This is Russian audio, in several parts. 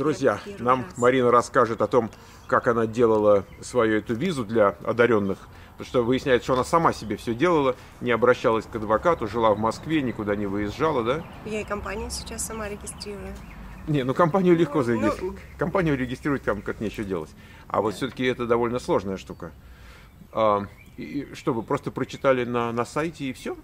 Друзья, нам раз. Марина расскажет о том, как она делала свою эту визу для одаренных. Потому что выясняется, что она сама себе все делала, не обращалась к адвокату, жила в Москве, никуда не выезжала, да? Я и компанию сейчас сама регистрирую. Не, ну компанию легко Ну, зарегистрировать. Компанию регистрировать там как нечего делать. А вот все-таки это довольно сложная штука. И что, вы просто прочитали на сайте и все?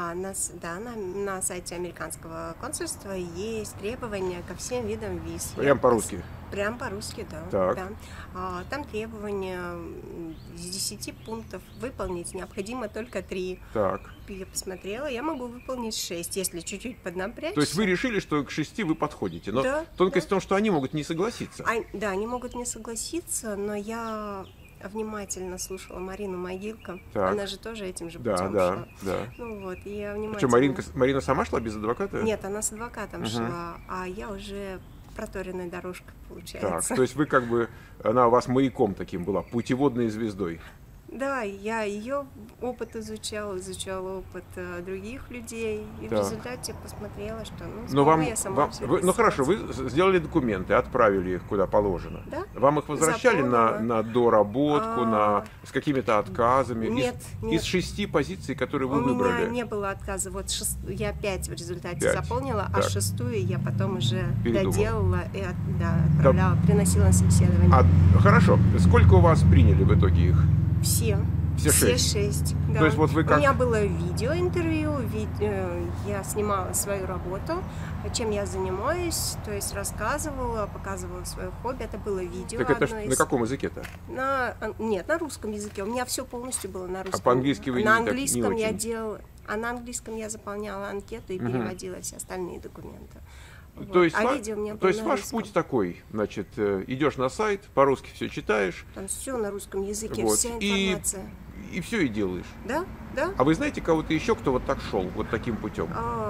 На сайте американского консульства есть требования ко всем видам виз. Прям по-русски? Прям по-русски, да. Так. Да. Там требования из 10 пунктов. Выполнить необходимо только 3. Так. Я посмотрела, я могу выполнить 6, если чуть-чуть поднапрячься. То есть вы решили, что к 6 вы подходите, но Да, тонкость в том, что они могут не согласиться. Да, они могут не согласиться, но я внимательно слушала Марину Могилко. Так. Она же тоже этим же Да, путем да, шла. да. Ну вот, и я внимательно... Что, Марина сама шла без адвоката? Нет, она с адвокатом шла, а я уже проторенной дорожкой, получается. Так, то есть вы как бы, она у вас маяком таким была, путеводной звездой. Да, я ее опыт изучала опыт других людей, и в результате посмотрела, что смогу я сама все это хорошо, сделать. вы сделали документы, отправили их куда положено. Да. Вам их возвращали на доработку, с какими-то отказами? Нет, из 6 позиций, которые вы выбрали? У меня не было отказа. Вот я 5 в результате 5. заполнила, Так. а 6-ю я потом уже Передумала. доделала и отправляла, приносила на собеседование. Хорошо. Сколько у вас приняли в итоге их? Все 6. Да. То есть вот вы как... У меня было видеоинтервью, я снимала свою работу, чем я занимаюсь, то есть рассказывала, показывала свое хобби, это было видео. Так это на каком языке-то? Нет, на русском языке, у меня все полностью было на русском. А по-английски вы на не английском очень? я делала, на английском я заполняла анкету и переводила все остальные документы. Вот. То есть, видео у меня было на ваш русском. путь такой, значит, идешь на сайт, по-русски все читаешь. Там все на русском языке, вот, вся информация. И все и делаешь. Да, да. А вы знаете кого-то еще, кто вот так шел, вот таким путем?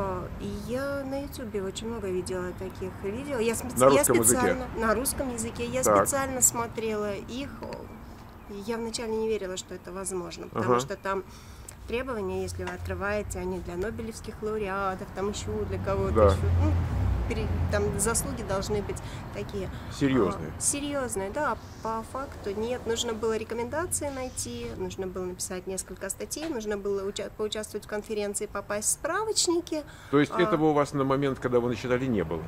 Я на Ютубе очень много видела таких видео. На русском языке? На русском языке. Я специально смотрела их. Я вначале не верила, что это возможно, потому что там требования, если вы открываете, они для нобелевских лауреатов, там еще для кого-то. Да. Там заслуги должны быть такие серьезные. Серьезные, да. По факту нет. Нужно было рекомендации найти, нужно было написать несколько статей, нужно было поучаствовать в конференции, попасть в справочники. То есть этого у вас на момент, когда вы начинали, не было?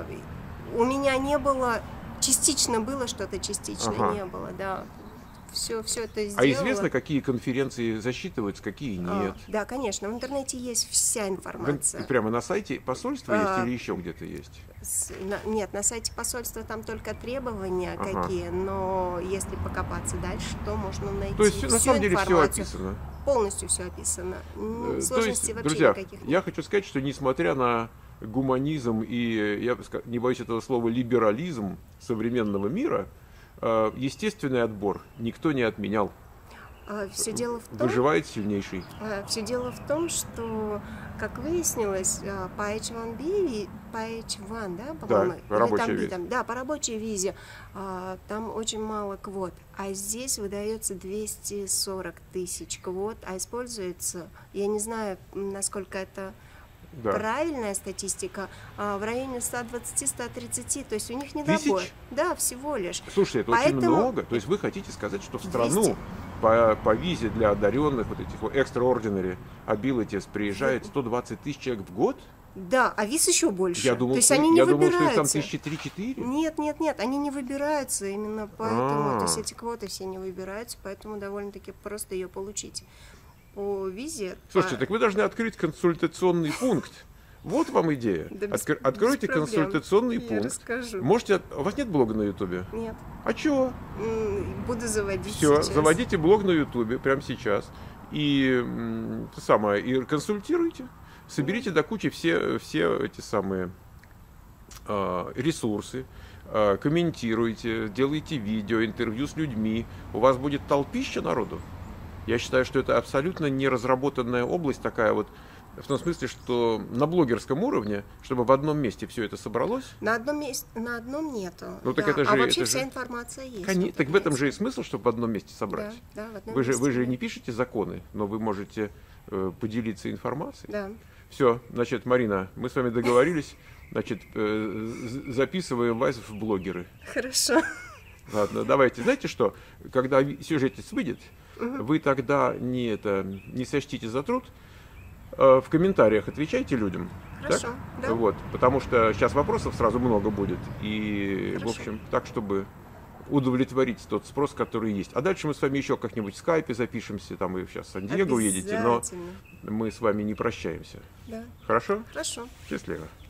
У меня не было. Частично было что-то, частично не было, да. Все это сделала. А известно, какие конференции засчитываются, какие нет? Да, конечно. В интернете есть вся информация. Прямо на сайте посольства есть или еще где-то есть? Нет, на сайте посольства там только требования какие, но если покопаться дальше, то можно найти. То есть на самом деле все описано? Полностью все описано. Сложностей вообще друзья, никаких нет. Я хочу сказать, что несмотря на гуманизм и, я не боюсь этого слова, либерализм современного мира, естественный отбор никто не отменял. Все дело в том, выживает сильнейший. Все дело в том, что, как выяснилось, по H1B, по H1, да, по-моему, по рабочей визе. Да, по рабочей визе, там очень мало квот, а здесь выдается 240 тысяч квот, а используется, я не знаю, насколько это правильная статистика, в районе 120-130, то есть у них недобор. Да, всего лишь. Слушайте, это очень много. То есть вы хотите сказать, что в страну по визе для одаренных, вот этих вот extraordinary abilities приезжает 120 тысяч человек в год? Да, а виз еще больше. Я думал, то есть они не выбираются. Думал, что их там 1003-4. Нет, они не выбираются именно поэтому. То есть эти квоты все не выбираются, поэтому довольно-таки просто ее получить. По визе. Слушайте, так вы должны открыть консультационный пункт. Вот вам идея. Откройте консультационный пункт. Расскажу. Можете. У вас нет блога на Ютубе? Нет. А чего? Буду заводить. Все, сейчас. заводите блог на Ютубе прямо сейчас. И консультируйте. Соберите до кучи все эти самые ресурсы. Комментируйте, делайте видео, интервью с людьми. У вас будет толпища народу. Я считаю, что это абсолютно неразработанная область такая вот, в том смысле, что на блогерском уровне, чтобы в одном месте все это собралось. На одном нету. Ну, так это же, вообще вся информация есть. Так в этом же и смысл, чтобы в одном месте собрать. Да, в одном вы месте. же не пишете законы, но вы можете поделиться информацией. Да. Все, значит, Марина, мы с вами договорились. Значит, записываем вас в блогеры. Хорошо. Ладно, давайте. Знаете что? Когда сюжетец выйдет, вы тогда не сочтите за труд. В комментариях отвечайте людям. Хорошо, так? да. Вот, потому что сейчас вопросов сразу много будет. И, Хорошо. в общем, так, чтобы удовлетворить тот спрос, который есть. А дальше мы с вами еще как-нибудь в скайпе запишемся. Там вы сейчас в Сан-Диего уедете, но мы с вами не прощаемся. Да. Хорошо? Хорошо. Счастливо.